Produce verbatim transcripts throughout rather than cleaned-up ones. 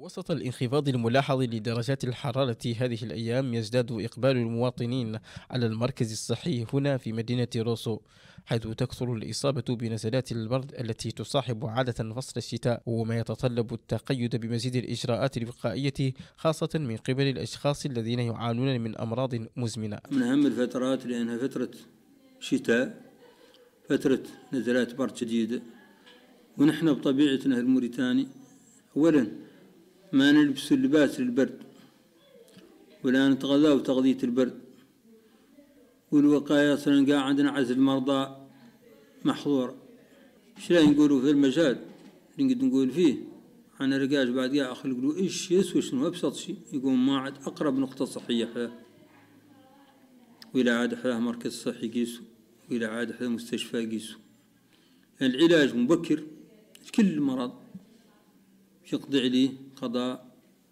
وسط الانخفاض الملاحظ لدرجات الحرارة هذه الأيام، يزداد إقبال المواطنين على المركز الصحي هنا في مدينة روسو، حيث تكثر الإصابة بنزلات البرد التي تصاحب عادة فصل الشتاء، وما يتطلب التقيد بمزيد الإجراءات الوقائية خاصة من قبل الأشخاص الذين يعانون من أمراض مزمنة. من أهم الفترات لأنها فترة شتاء، فترة نزلات برد شديدة، ونحن بطبيعتنا الموريتاني أولا ما نلبس اللباس للبرد ولا نتغذى بتغذية البرد، والوقاية صار عندنا عزل المرضى محظورة. ايش لا نقولوا في المجال اللي نقدر نقول فيه أنا رجاج بعد قاع أخلق له إيش يسوي شنو أبسط شيء يقوم ما عاد أقرب نقطة صحية حياه، وإلى عاد حياه مركز صحي قيسو، وإلى عاد حياه مستشفى قيسو. يعني العلاج مبكر كل مرض يقضي عليه قضاء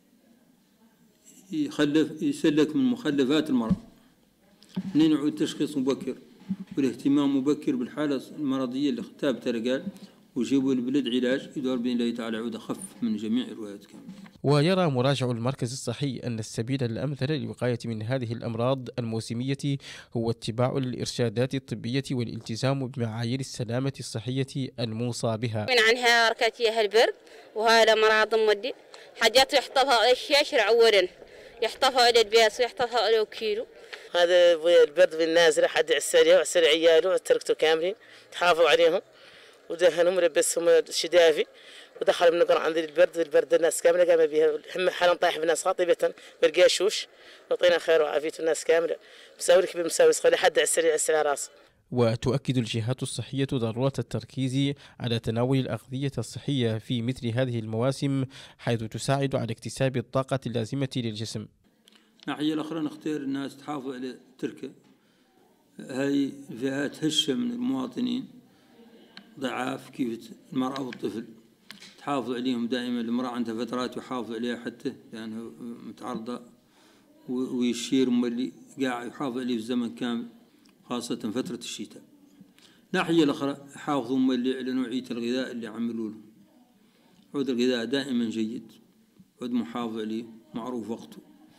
يخلف يسلك من مخلفات المرض، منين يعود تشخيص مبكر والاهتمام مبكر بالحالة المرضية اللي ثابتة رجال، ويجيبوا البلد علاج يدور بإذن الله تعالى يعود أخف من جميع الروايات كاملة. ويرى مراجع المركز الصحي أن السبيل الأمثل للوقاية من هذه الأمراض الموسمية هو اتباع الإرشادات الطبية والالتزام بمعايير السلامة الصحية الموصى بها. من عنها ركاتيها البرد وهذا مرض مدي حاجات يحطفها على الشيء يشرع ورن يحطفها على البياس ويحطفها على كيلو. هذا البرد بالنازل حد عسريه وعسر عياله وتركته كاملين تحافظوا عليهم ودهنهم ولبسهم الشدافي ودخل من عند البرد البرد الناس كامله قام بها هم حالا طايح بالناس خاطبه برقاشوش وعطينا خير وعافيه الناس كامله مساوي كبير مساوي صغير حد عسر عسر على راسه. وتؤكد الجهات الصحية ضرورة التركيز على تناول الأغذية الصحية في مثل هذه المواسم، حيث تساعد على اكتساب الطاقة اللازمة للجسم. الناحية الأخرى نختار الناس تحافظ على تركه هاي الفئات هشة من المواطنين ضعاف كيف المرأة والطفل تحافظ عليهم دائما. المرأة عندها فترات يحافظ عليها حتى لأنها متعرضة ويشير مولي قاعد يحافظ عليه في الزمن كامل خاصة فترة الشتاء. الناحية الأخرى يحافظوا مولي على نوعية الغذاء اللي عملوا له، عود الغذاء دائما جيد، عود محافظ عليه معروف وقته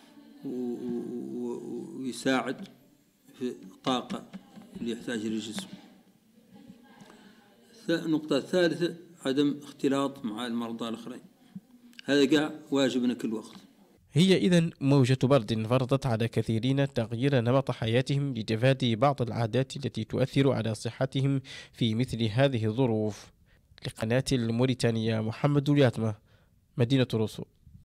ويساعد في الطاقة اللي يحتاجها الجسم. النقطة الثالثة عدم اختلاط مع المرضى الآخرين، هذا قاع واجبنا كل وقت. هي إذن موجة برد فرضت على كثيرين تغيير نمط حياتهم لتفادي بعض العادات التي تؤثر على صحتهم في مثل هذه الظروف. لقناة الموريتانية محمد الياتمة، مدينة روسو.